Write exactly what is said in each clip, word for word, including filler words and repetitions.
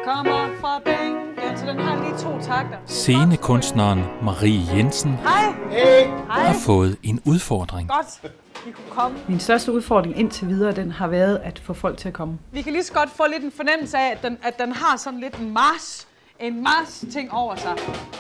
kommer fra bænken, så den har lige to takter. Scenekunstneren Marie Jensen Hej. Hey. har fået en udfordring. Godt, I kunne komme. Min største udfordring indtil videre, den har været at få folk til at komme. Vi kan lige så godt få lidt en fornemmelse af, at den, at den har sådan lidt en mars, en mars-ting over sig.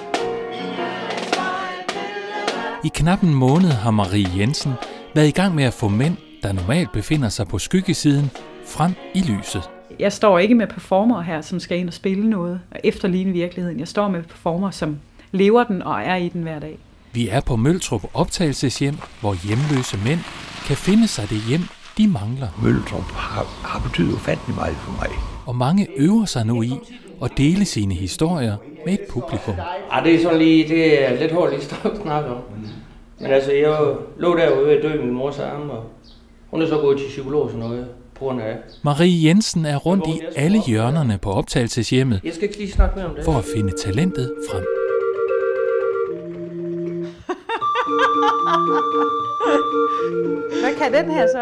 I knap en måned har Marie Jensen været i gang med at få mænd, der normalt befinder sig på skyggesiden, frem i lyset. Jeg står ikke med performer her, som skal ind og spille noget og efterligne virkeligheden. Jeg står med performer, som lever den og er i den hver dag. Vi er på Møltrup optagelseshjem, hvor hjemløse mænd kan finde sig det hjem, de mangler. Møltrup har, har betydet ufattelig meget for mig. Og mange øver sig nu i at dele sine historier med et publikum. Ja, det er sådan lige, det er lidt hårdt lige at snakke om. Men altså, jeg lå derude ved at dø min mors arme, og hun er så gået til psykolog og sådan noget på grund af. Marie Jensen er rundt i alle hjørnerne på optagelseshjemmet Jeg skal ikke lige snakke mere om det. for at finde talentet frem. Hvad kan den her så?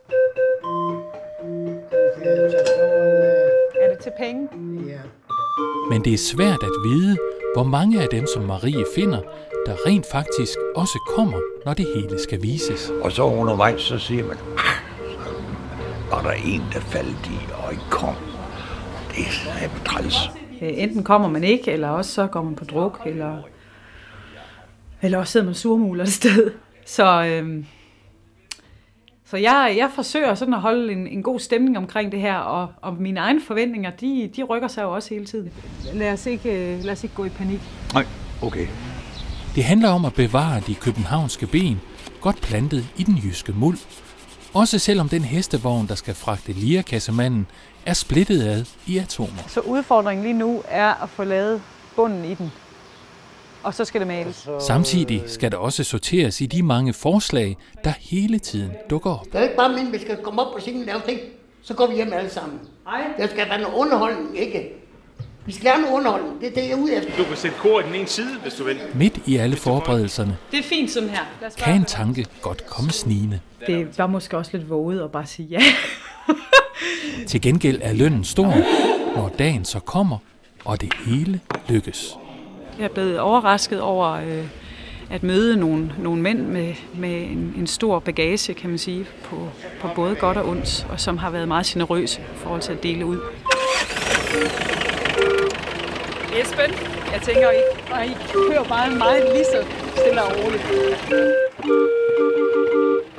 Er det til penge? Men det er svært at vide, hvor mange af dem, som Marie finder, der rent faktisk også kommer, når det hele skal vises. Og så undervejs, så siger man, ah, var der en, der faldt i og ikke kom. Det er træls. Enten kommer man ikke, eller også så går man på druk, eller, eller også sidder man surmuler et sted. Så, øhm, så jeg, jeg forsøger sådan at holde en, en god stemning omkring det her, og, og mine egne forventninger, de, de rykker sig jo også hele tiden. Lad os ikke, lad os ikke gå i panik. Nej, okay. Det handler om at bevare de københavnske ben, godt plantet i den jyske muld. Også selvom den hestevogn, der skal fragte lirakassemanden, er splittet ad i atomer. Så udfordringen lige nu er at få lavet bunden i den. Og så skal det males. Samtidig skal der også sorteres i de mange forslag, der hele tiden dukker op. Det er ikke bare men, vi skal komme op på scenen og lave ting, så går vi hjem alle sammen. Nej. Der skal være noget underholdning, ikke? Vi skal lave noget underholdning, det er det, jeg er ude efter. Du kan sætte kor i den ene side, hvis du vil. Midt i alle forberedelserne Det er fint sådan her. kan en tanke godt komme snigende. Det var måske også lidt våget at bare sige ja. Til gengæld er lønnen stor, når dagen så kommer, og det hele lykkes. Jeg er blevet overrasket over øh, at møde nogle, nogle mænd med, med en, en stor bagage, kan man sige, på, på både godt og ondt, og som har været meget generøse i forhold til at dele ud. Esben, jeg tænker, I, og I kører bare meget lige så stille og roligt.